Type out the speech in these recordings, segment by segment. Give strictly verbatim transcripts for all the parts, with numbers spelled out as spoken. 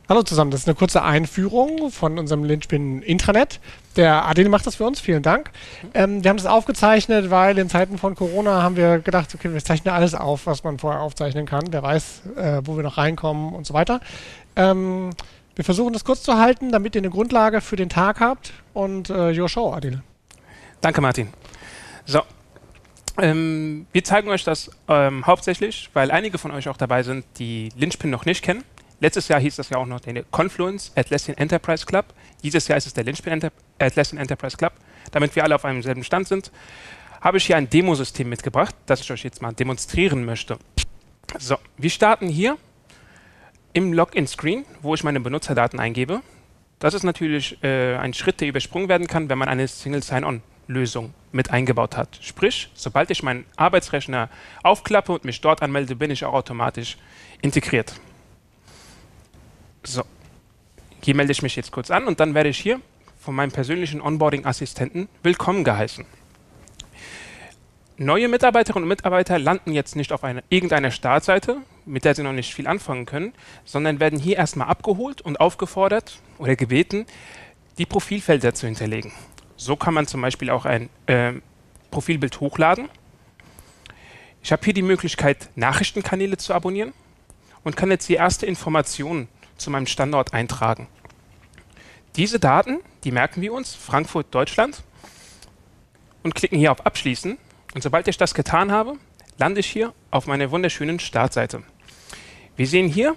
Hallo zusammen, das ist eine kurze Einführung von unserem Linchpin-Intranet. Der Adil macht das für uns, vielen Dank. Ähm, wir haben das aufgezeichnet, weil in Zeiten von Corona haben wir gedacht, okay, wir zeichnen alles auf, was man vorher aufzeichnen kann. Wer weiß, äh, wo wir noch reinkommen und so weiter. Ähm, wir versuchen das kurz zu halten, damit ihr eine Grundlage für den Tag habt. Und äh, your show, Adil. Danke, Martin. So, ähm, wir zeigen euch das ähm, hauptsächlich, weil einige von euch auch dabei sind, die Linchpin noch nicht kennen. Letztes Jahr hieß das ja auch noch der Confluence Atlassian Enterprise Club. Dieses Jahr ist es der Linchpin Enter Atlassian Enterprise Club. Damit wir alle auf einem selben Stand sind, habe ich hier ein Demosystem mitgebracht, das ich euch jetzt mal demonstrieren möchte. So, wir starten hier im Login-Screen, wo ich meine Benutzerdaten eingebe. Das ist natürlich äh, ein Schritt, der übersprungen werden kann, wenn man eine Single Sign-On-Lösung mit eingebaut hat. Sprich, sobald ich meinen Arbeitsrechner aufklappe und mich dort anmelde, bin ich auch automatisch integriert. So, hier melde ich mich jetzt kurz an und dann werde ich hier von meinem persönlichen Onboarding-Assistenten willkommen geheißen. Neue Mitarbeiterinnen und Mitarbeiter landen jetzt nicht auf eine, irgendeiner Startseite, mit der sie noch nicht viel anfangen können, sondern werden hier erstmal abgeholt und aufgefordert oder gebeten, die Profilfelder zu hinterlegen. So kann man zum Beispiel auch ein äh, Profilbild hochladen. Ich habe hier die Möglichkeit, Nachrichtenkanäle zu abonnieren und kann jetzt die erste Informationen zu meinem Standort eintragen. Diese Daten, die merken wir uns, Frankfurt, Deutschland, und klicken hier auf Abschließen. Und sobald ich das getan habe, lande ich hier auf meiner wunderschönen Startseite. Wir sehen hier,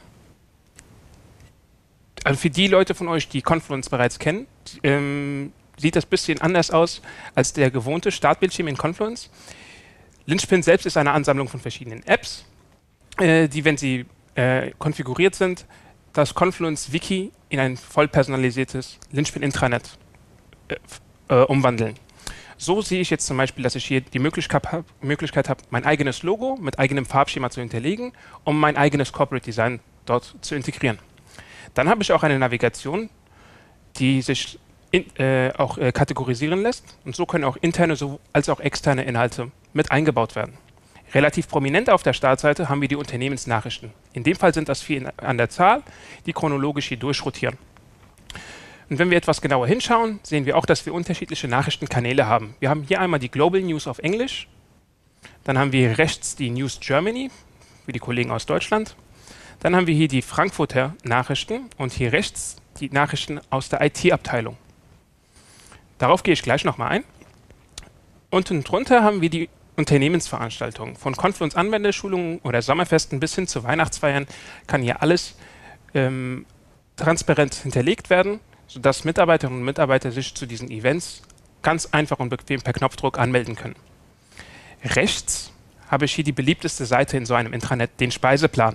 also für die Leute von euch, die Confluence bereits kennen, ähm, sieht das ein bisschen anders aus als der gewohnte Startbildschirm in Confluence. Linchpin selbst ist eine Ansammlung von verschiedenen Apps, äh, die, wenn sie äh, konfiguriert sind, das Confluence-Wiki in ein voll personalisiertes Linchpin-Intranet äh, äh, umwandeln. So sehe ich jetzt zum Beispiel, dass ich hier die Möglichkeit habe, Möglichkeit habe, mein eigenes Logo mit eigenem Farbschema zu hinterlegen, um mein eigenes Corporate Design dort zu integrieren. Dann habe ich auch eine Navigation, die sich in, äh, auch äh, kategorisieren lässt. Und so können auch interne so, als auch externe Inhalte mit eingebaut werden. Relativ prominent auf der Startseite haben wir die Unternehmensnachrichten. In dem Fall sind das vier an der Zahl, die chronologisch hier durchrotieren. Und wenn wir etwas genauer hinschauen, sehen wir auch, dass wir unterschiedliche Nachrichtenkanäle haben. Wir haben hier einmal die Global News auf Englisch, dann haben wir rechts die News Germany, für die Kollegen aus Deutschland, dann haben wir hier die Frankfurter Nachrichten und hier rechts die Nachrichten aus der I T-Abteilung. Darauf gehe ich gleich nochmal ein. Unten drunter haben wir die Unternehmensveranstaltungen. Von Confluence-Anwenderschulungen oder Sommerfesten bis hin zu Weihnachtsfeiern kann hier alles ähm, transparent hinterlegt werden, sodass Mitarbeiterinnen und Mitarbeiter sich zu diesen Events ganz einfach und bequem per Knopfdruck anmelden können. Rechts habe ich hier die beliebteste Seite in so einem Intranet, den Speiseplan.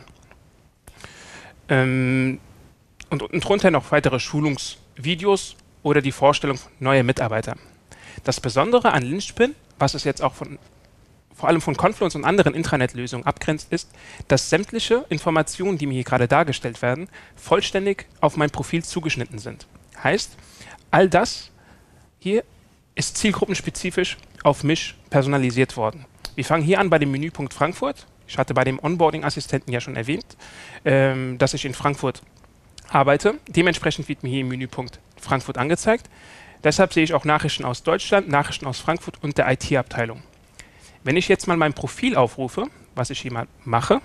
Ähm, und unten drunter noch weitere Schulungsvideos oder die Vorstellung neuer Mitarbeiter. Das Besondere an Linchpin, was es jetzt auch von vor allem von Confluence und anderen Intranet-Lösungen abgrenzt, ist, dass sämtliche Informationen, die mir hier gerade dargestellt werden, vollständig auf mein Profil zugeschnitten sind. Heißt, all das hier ist zielgruppenspezifisch auf mich personalisiert worden. Wir fangen hier an bei dem Menüpunkt Frankfurt. Ich hatte bei dem Onboarding-Assistenten ja schon erwähnt, ähm, dass ich in Frankfurt arbeite. Dementsprechend wird mir hier im Menüpunkt Frankfurt angezeigt. Deshalb sehe ich auch Nachrichten aus Deutschland, Nachrichten aus Frankfurt und der I T-Abteilung. Wenn ich jetzt mal mein Profil aufrufe, was ich hier mal mache,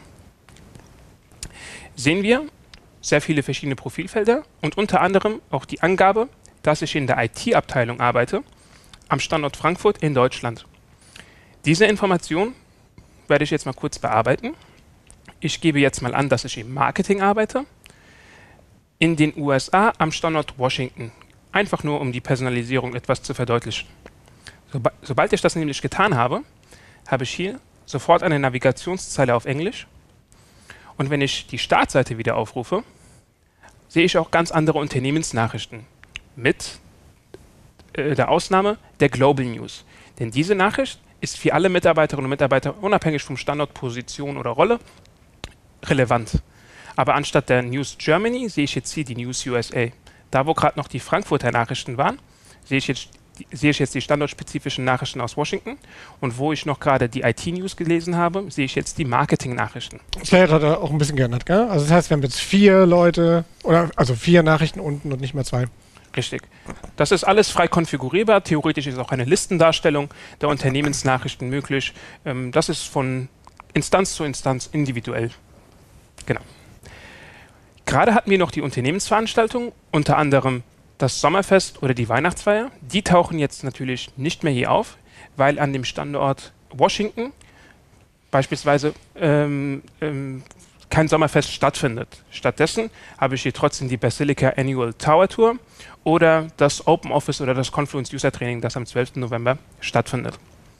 sehen wir sehr viele verschiedene Profilfelder und unter anderem auch die Angabe, dass ich in der I T-Abteilung arbeite, am Standort Frankfurt in Deutschland. Diese Information werde ich jetzt mal kurz bearbeiten. Ich gebe jetzt mal an, dass ich im Marketing arbeite, in den U S A am Standort Washington. Einfach nur, um die Personalisierung etwas zu verdeutlichen. Soba- sobald ich das nämlich getan habe, habe ich hier sofort eine Navigationszeile auf Englisch. Und wenn ich die Startseite wieder aufrufe, sehe ich auch ganz andere Unternehmensnachrichten mit äh, der Ausnahme der Global News. Denn diese Nachricht ist für alle Mitarbeiterinnen und Mitarbeiter unabhängig vom Standort, Position oder Rolle relevant. Aber anstatt der News Germany sehe ich jetzt hier die News U S A. Da, wo gerade noch die Frankfurter Nachrichten waren, sehe ich jetzt die, sehe ich jetzt die standortspezifischen Nachrichten aus Washington. Und wo ich noch gerade die I T-News gelesen habe, sehe ich jetzt die Marketing-Nachrichten. Das wäre gerade auch ein bisschen geändert, gell? Also das heißt, wir haben jetzt vier Leute, oder also vier Nachrichten unten und nicht mehr zwei. Richtig. Das ist alles frei konfigurierbar. Theoretisch ist auch eine Listendarstellung der Unternehmensnachrichten möglich. Ähm, das ist von Instanz zu Instanz individuell. Genau. Gerade hatten wir noch die Unternehmensveranstaltungen, unter anderem das Sommerfest oder die Weihnachtsfeier. Die tauchen jetzt natürlich nicht mehr hier auf, weil an dem Standort Washington beispielsweise ähm, ähm, kein Sommerfest stattfindet. Stattdessen habe ich hier trotzdem die Basilica Annual Tower Tour oder das Open Office oder das Confluence User Training, das am zwölften November stattfindet.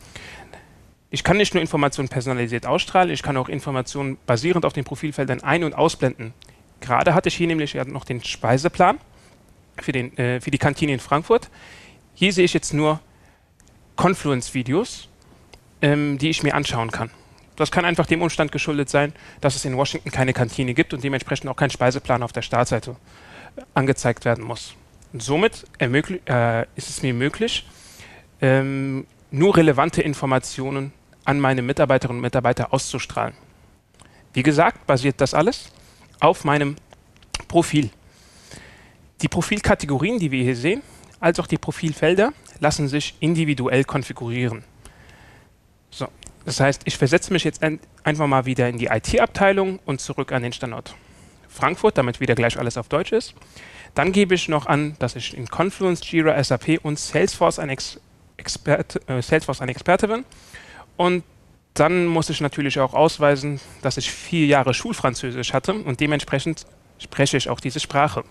Ich kann nicht nur Informationen personalisiert ausstrahlen, ich kann auch Informationen basierend auf den Profilfeldern ein- und ausblenden. Gerade hatte ich hier nämlich ja noch den Speiseplan für, den, äh, für die Kantine in Frankfurt. Hier sehe ich jetzt nur Confluence-Videos, ähm, die ich mir anschauen kann. Das kann einfach dem Umstand geschuldet sein, dass es in Washington keine Kantine gibt und dementsprechend auch kein Speiseplan auf der Startseite angezeigt werden muss. Und somit äh, ist es mir möglich, ähm, nur relevante Informationen an meine Mitarbeiterinnen und Mitarbeiter auszustrahlen. Wie gesagt, basiert das alles auf meinem Profil. Die Profilkategorien, die wir hier sehen, als auch die Profilfelder, lassen sich individuell konfigurieren. So, das heißt, ich versetze mich jetzt ein, einfach mal wieder in die I T-Abteilung und zurück an den Standort Frankfurt, damit wieder gleich alles auf Deutsch ist. Dann gebe ich noch an, dass ich in Confluence, Jira, S A P und Salesforce ein, Ex Experte, äh, Salesforce ein Experte bin. Und dann muss ich natürlich auch ausweisen, dass ich vier Jahre Schulfranzösisch hatte und dementsprechend spreche ich auch diese Sprache.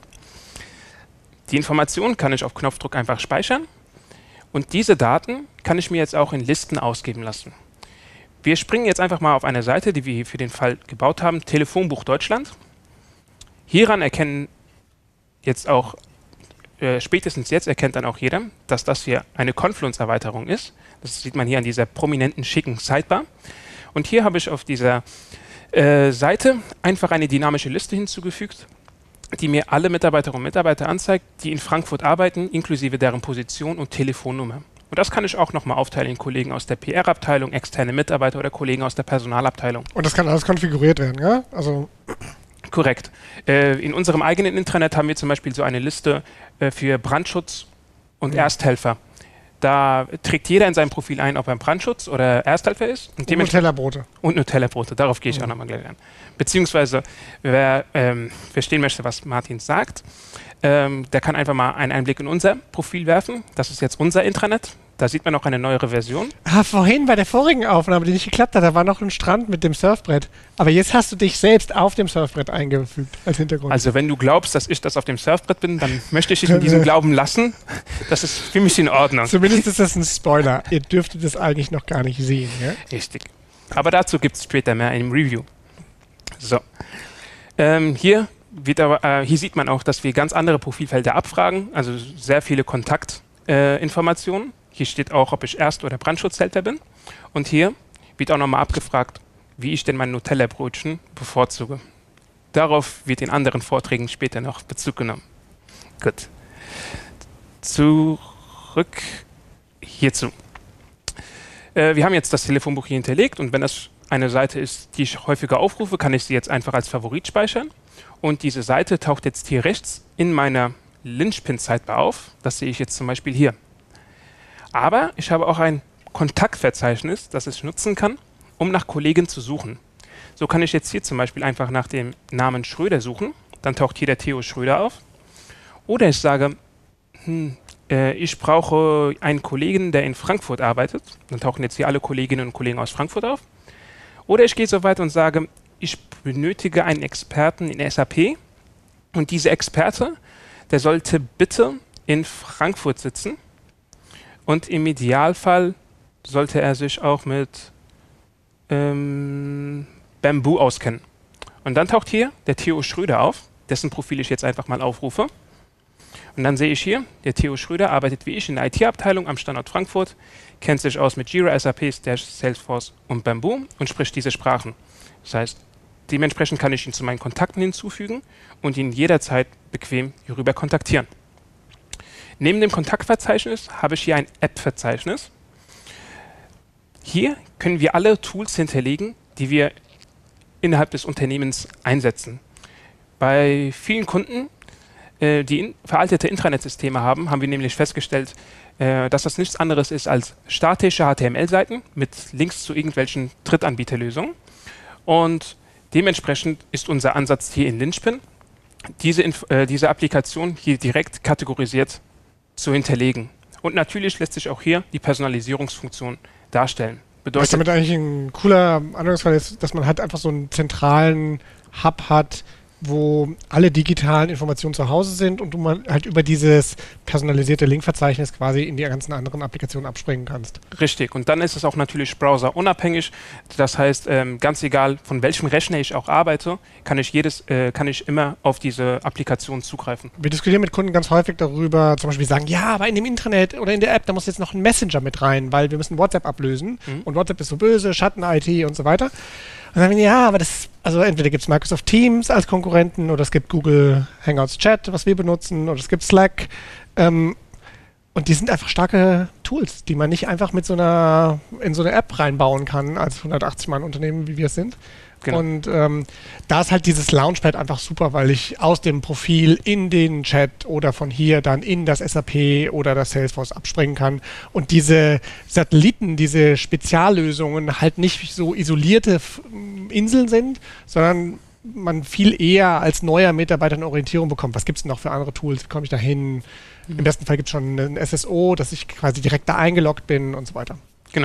Die Informationen kann ich auf Knopfdruck einfach speichern und diese Daten kann ich mir jetzt auch in Listen ausgeben lassen. Wir springen jetzt einfach mal auf eine Seite, die wir hier für den Fall gebaut haben, Telefonbuch Deutschland. Hieran erkennen jetzt auch, äh, spätestens jetzt erkennt dann auch jeder, dass das hier eine Confluence-Erweiterung ist. Das sieht man hier an dieser prominenten, schicken Sidebar. Und hier habe ich auf dieser äh, Seite einfach eine dynamische Liste hinzugefügt, die mir alle Mitarbeiterinnen und Mitarbeiter anzeigt, die in Frankfurt arbeiten, inklusive deren Position und Telefonnummer. Und das kann ich auch nochmal aufteilen in Kollegen aus der P R-Abteilung, externe Mitarbeiter oder Kollegen aus der Personalabteilung. Und das kann alles konfiguriert werden, ja? Also korrekt. Äh, in unserem eigenen Intranet haben wir zum Beispiel so eine Liste äh, für Brandschutz und mhm. Ersthelfer. Da trägt jeder in seinem Profil ein, ob er Brandschutz oder Ersthelfer ist. Und, und Nutella-Brote. Und Nutella-Brote, darauf gehe ich mhm. auch nochmal gleich an. Beziehungsweise, wer ähm, verstehen möchte, was Martin sagt, ähm, der kann einfach mal einen Einblick in unser Profil werfen. Das ist jetzt unser Intranet. Da sieht man noch eine neuere Version. Ah, vorhin bei der vorigen Aufnahme, die nicht geklappt hat, da war noch ein Strand mit dem Surfbrett. Aber jetzt hast du dich selbst auf dem Surfbrett eingefügt als Hintergrund. Also wenn du glaubst, dass ich das auf dem Surfbrett bin, dann möchte ich dich in diesem Glauben lassen. Das ist für mich in Ordnung. Zumindest ist das ein Spoiler. Ihr dürftet das eigentlich noch gar nicht sehen. Ja? Richtig. Aber dazu gibt es später mehr im Review. So. Ähm, hier, wird aber, äh, hier sieht man auch, dass wir ganz andere Profilfelder abfragen. Also sehr viele Kontaktinformationen. Äh, Hier steht auch, ob ich Erst- oder Brandschutzhelfer bin. Und hier wird auch nochmal abgefragt, wie ich denn mein Nutella-Brötchen bevorzuge. Darauf wird in anderen Vorträgen später noch Bezug genommen. Gut. Zurück hierzu. Äh, wir haben jetzt das Telefonbuch hier hinterlegt und wenn das eine Seite ist, die ich häufiger aufrufe, kann ich sie jetzt einfach als Favorit speichern. Und diese Seite taucht jetzt hier rechts in meiner Linchpin-Sidebar auf. Das sehe ich jetzt zum Beispiel hier. Aber ich habe auch ein Kontaktverzeichnis, das ich nutzen kann, um nach Kollegen zu suchen. So kann ich jetzt hier zum Beispiel einfach nach dem Namen Schröder suchen. Dann taucht hier der Theo Schröder auf. Oder ich sage, hm, äh, ich brauche einen Kollegen, der in Frankfurt arbeitet. Dann tauchen jetzt hier alle Kolleginnen und Kollegen aus Frankfurt auf. Oder ich gehe so weit und sage, ich benötige einen Experten in S A P. Und dieser Experte, der sollte bitte in Frankfurt sitzen. Und im Idealfall sollte er sich auch mit ähm, Bamboo auskennen. Und dann taucht hier der Theo Schröder auf, dessen Profil ich jetzt einfach mal aufrufe. Und dann sehe ich hier, der Theo Schröder arbeitet wie ich in der I T-Abteilung am Standort Frankfurt, kennt sich aus mit Jira, S A P, Salesforce und Bamboo und spricht diese Sprachen. Das heißt, dementsprechend kann ich ihn zu meinen Kontakten hinzufügen und ihn jederzeit bequem hierüber kontaktieren. Neben dem Kontaktverzeichnis habe ich hier ein App-Verzeichnis. Hier können wir alle Tools hinterlegen, die wir innerhalb des Unternehmens einsetzen. Bei vielen Kunden, äh, die in, veraltete Intranet-Systeme haben, haben wir nämlich festgestellt, äh, dass das nichts anderes ist als statische H T M L-Seiten mit Links zu irgendwelchen Drittanbieterlösungen. Und dementsprechend ist unser Ansatz hier in Linchpin, diese, äh, diese Applikation hier direkt kategorisiert zu hinterlegen. Und natürlich lässt sich auch hier die Personalisierungsfunktion darstellen. Bedeutet, was damit eigentlich ein cooler Anwendungsfall ist, dass man halt einfach so einen zentralen Hub hat, wo alle digitalen Informationen zu Hause sind und du mal halt über dieses personalisierte Linkverzeichnis quasi in die ganzen anderen Applikationen abspringen kannst. Richtig. Und dann ist es auch natürlich browserunabhängig. Das heißt, ähm, ganz egal, von welchem Rechner ich auch arbeite, kann ich jedes, äh, kann ich immer auf diese Applikation zugreifen. Wir diskutieren mit Kunden ganz häufig darüber, zum Beispiel sagen, ja, aber in dem Internet oder in der App, da muss jetzt noch ein Messenger mit rein, weil wir müssen WhatsApp ablösen mhm. und WhatsApp ist so böse, Schatten-I T und so weiter. Und dann sagen wir, ja, aber das, also entweder gibt es Microsoft Teams als Konkurrenten oder es gibt Google Hangouts Chat, was wir benutzen, oder es gibt Slack. Ähm, und die sind einfach starke Tools, die man nicht einfach mit so einer, in so eine App reinbauen kann, als hundertachtzig Mann Unternehmen, wie wir es sind. Genau. Und ähm, da ist halt dieses Launchpad einfach super, weil ich aus dem Profil in den Chat oder von hier dann in das S A P oder das Salesforce abspringen kann und diese Satelliten, diese Speziallösungen halt nicht so isolierte F- Inseln sind, sondern man viel eher als neuer Mitarbeiter eine Orientierung bekommt. Was gibt es noch für andere Tools? Wie komme ich da hin? Mhm. Im besten Fall gibt es schon ein S S O, dass ich quasi direkt da eingeloggt bin und so weiter. Genau.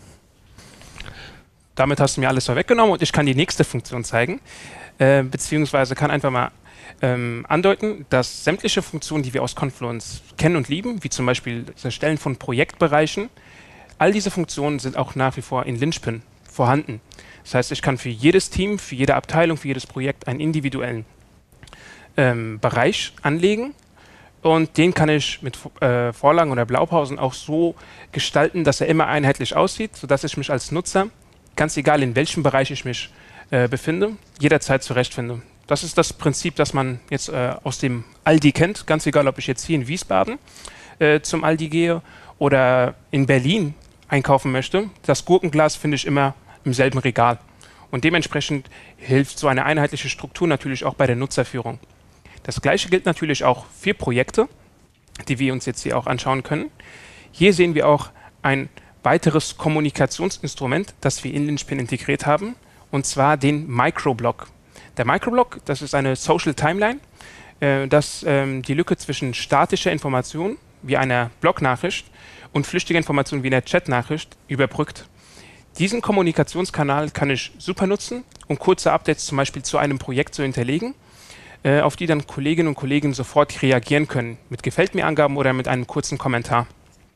Damit hast du mir alles vorweggenommen und ich kann die nächste Funktion zeigen, äh, beziehungsweise kann einfach mal ähm, andeuten, dass sämtliche Funktionen, die wir aus Confluence kennen und lieben, wie zum Beispiel das Erstellen von Projektbereichen, all diese Funktionen sind auch nach wie vor in Linchpin vorhanden. Das heißt, ich kann für jedes Team, für jede Abteilung, für jedes Projekt einen individuellen ähm, Bereich anlegen und den kann ich mit äh, Vorlagen oder Blaupausen auch so gestalten, dass er immer einheitlich aussieht, sodass ich mich als Nutzer, ganz egal in welchem Bereich ich mich äh, befinde, jederzeit zurechtfinde. Das ist das Prinzip, das man jetzt äh, aus dem Aldi kennt, ganz egal, ob ich jetzt hier in Wiesbaden äh, zum Aldi gehe oder in Berlin einkaufen möchte. Das Gurkenglas finde ich immer im selben Regal. Und dementsprechend hilft so eine einheitliche Struktur natürlich auch bei der Nutzerführung. Das Gleiche gilt natürlich auch für Projekte, die wir uns jetzt hier auch anschauen können. Hier sehen wir auch ein weiteres Kommunikationsinstrument, das wir in Linchpin integriert haben, und zwar den Microblog. Der Microblog, das ist eine Social Timeline, äh, das ähm, die Lücke zwischen statischer Information wie einer Blognachricht und flüchtiger Information wie einer Chatnachricht überbrückt. Diesen Kommunikationskanal kann ich super nutzen, um kurze Updates zum Beispiel zu einem Projekt zu hinterlegen, äh, auf die dann Kolleginnen und Kollegen sofort reagieren können, mit Gefällt-mir-Angaben oder mit einem kurzen Kommentar.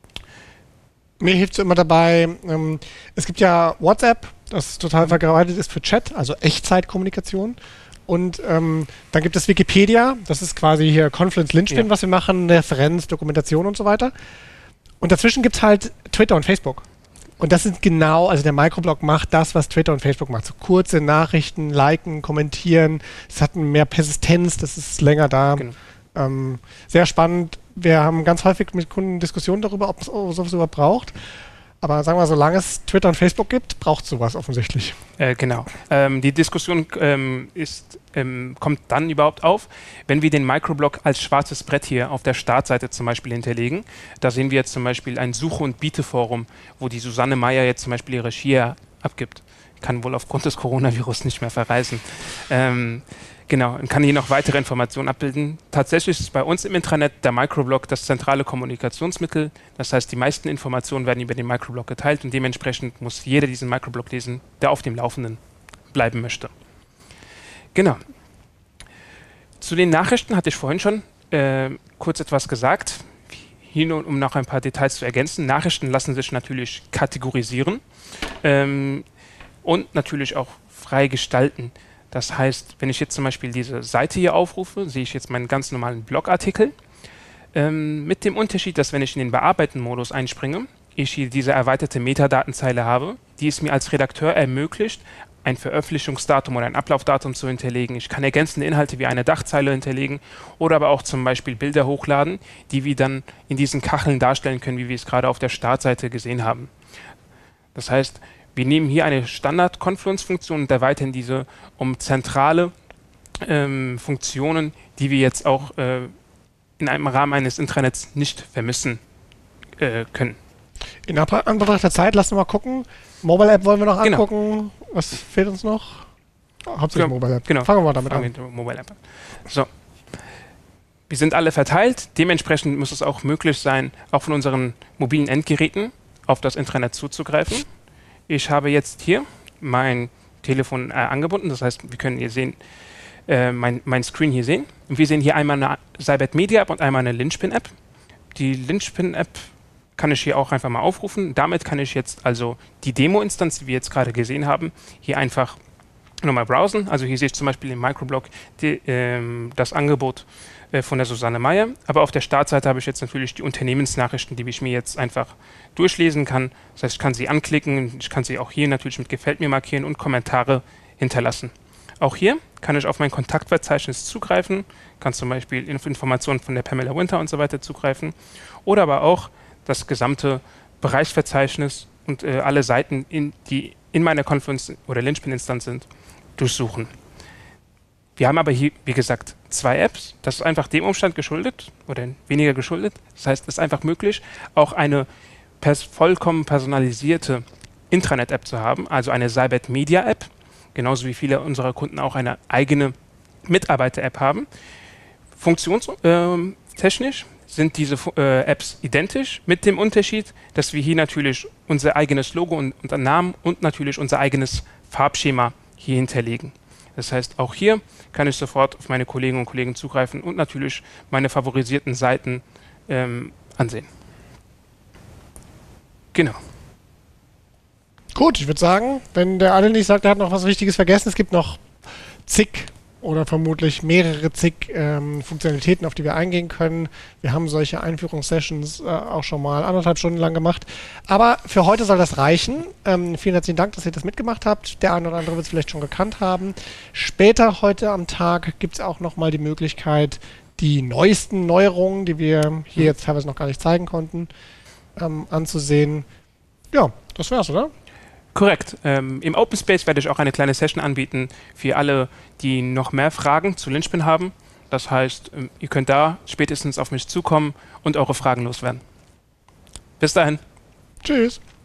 Mir hilft es immer dabei, ähm, es gibt ja WhatsApp, das total verbreitet ist für Chat, also Echtzeitkommunikation. Und ähm, dann gibt es Wikipedia, das ist quasi hier Confluence Linchpin, ja. was wir machen, Referenz, Dokumentation und so weiter. Und dazwischen gibt es halt Twitter und Facebook. Und das sind genau, also der Microblog macht das, was Twitter und Facebook macht. So kurze Nachrichten, liken, kommentieren, es hat mehr Persistenz, das ist länger da. Genau. Ähm, sehr spannend. Wir haben ganz häufig mit Kunden Diskussionen darüber, ob es sowas überhaupt braucht. Aber sagen wir, solange es Twitter und Facebook gibt, braucht es sowas offensichtlich. Äh, genau. Ähm, die Diskussion ähm, ist, ähm, kommt dann überhaupt auf, wenn wir den Microblog als schwarzes Brett hier auf der Startseite zum Beispiel hinterlegen. Da sehen wir jetzt zum Beispiel ein Suche- und Biete-Forum, wo die Susanne Meyer jetzt zum Beispiel ihre Skier abgibt. Kann wohl aufgrund des Coronavirus nicht mehr verreisen. Ähm, Genau, und kann hier noch weitere Informationen abbilden. Tatsächlich ist bei uns im Intranet der Microblog das zentrale Kommunikationsmittel. Das heißt, die meisten Informationen werden über den Microblog geteilt und dementsprechend muss jeder diesen Microblog lesen, der auf dem Laufenden bleiben möchte. Genau. Zu den Nachrichten hatte ich vorhin schon äh, kurz etwas gesagt. Hier nur, um noch ein paar Details zu ergänzen. Nachrichten lassen sich natürlich kategorisieren ähm, und natürlich auch frei gestalten. Das heißt, wenn ich jetzt zum Beispiel diese Seite hier aufrufe, sehe ich jetzt meinen ganz normalen Blogartikel. Ähm, mit dem Unterschied, dass wenn ich in den Bearbeiten-Modus einspringe, ich hier diese erweiterte Metadatenzeile habe, die es mir als Redakteur ermöglicht, ein Veröffentlichungsdatum oder ein Ablaufdatum zu hinterlegen. Ich kann ergänzende Inhalte wie eine Dachzeile hinterlegen oder aber auch zum Beispiel Bilder hochladen, die wir dann in diesen Kacheln darstellen können, wie wir es gerade auf der Startseite gesehen haben. Das heißt, wir nehmen hier eine Standard-Confluence-Funktion und erweitern diese um zentrale ähm, Funktionen, die wir jetzt auch äh, in einem Rahmen eines Intranets nicht vermissen äh, können. In Anbetracht der Zeit, lassen wir mal gucken. Mobile App wollen wir noch Genau. angucken. Was fehlt uns noch? Hauptsächlich Genau. Mobile App. Genau. Fangen wir mal damit Fangen an. wir mit der Mobile App an. So. Wir sind alle verteilt. Dementsprechend muss es auch möglich sein, auch von unseren mobilen Endgeräten auf das Intranet zuzugreifen. Ich habe jetzt hier mein Telefon äh, angebunden. Das heißt, wir können hier sehen, äh, mein, mein Screen hier sehen. Und wir sehen hier einmal eine Cybert Media App und einmal eine Linchpin App. Die Linchpin App kann ich hier auch einfach mal aufrufen. Damit kann ich jetzt also die Demo-Instanz, die wir jetzt gerade gesehen haben, hier einfach nochmal browsen. Also hier sehe ich zum Beispiel im Microblog die, ähm, das Angebot äh, von der Susanne Meyer. Aber auf der Startseite habe ich jetzt natürlich die Unternehmensnachrichten, die ich mir jetzt einfach durchlesen kann. Das heißt, ich kann sie anklicken, ich kann sie auch hier natürlich mit Gefällt mir markieren und Kommentare hinterlassen. Auch hier kann ich auf mein Kontaktverzeichnis zugreifen, kann zum Beispiel auf Informationen von der Pamela Winter und so weiter zugreifen oder aber auch das gesamte Bereichsverzeichnis und äh, alle Seiten, in, die in meiner Confluence oder Linchpin-Instanz sind, durchsuchen. Wir haben aber hier, wie gesagt, zwei Apps. Das ist einfach dem Umstand geschuldet oder weniger geschuldet. Das heißt, es ist einfach möglich, auch eine pers vollkommen personalisierte Intranet-App zu haben, also eine Cybert Media-App, genauso wie viele unserer Kunden auch eine eigene Mitarbeiter-App haben. Funktionstechnisch sind diese äh, Apps identisch, mit dem Unterschied, dass wir hier natürlich unser eigenes Logo und, und Namen und natürlich unser eigenes Farbschema hier hinterlegen. Das heißt, auch hier kann ich sofort auf meine Kolleginnen und Kollegen zugreifen und natürlich meine favorisierten Seiten ähm, ansehen. Genau. Gut, ich würde sagen, wenn der Adel nicht sagt, er hat noch was Wichtiges vergessen, es gibt noch zig oder vermutlich mehrere zig ähm, Funktionalitäten, auf die wir eingehen können. Wir haben solche Einführungssessions äh, auch schon mal anderthalb Stunden lang gemacht. Aber für heute soll das reichen. Ähm, vielen herzlichen Dank, dass ihr das mitgemacht habt. Der eine oder andere wird es vielleicht schon gekannt haben. Später heute am Tag gibt es auch nochmal die Möglichkeit, die neuesten Neuerungen, die wir hier jetzt teilweise noch gar nicht zeigen konnten, ähm, anzusehen. Ja, das wär's, oder? Korrekt. Ähm, Im Open Space werde ich auch eine kleine Session anbieten für alle, die noch mehr Fragen zu Linchpin haben. Das heißt, ähm, ihr könnt da spätestens auf mich zukommen und eure Fragen loswerden. Bis dahin. Tschüss.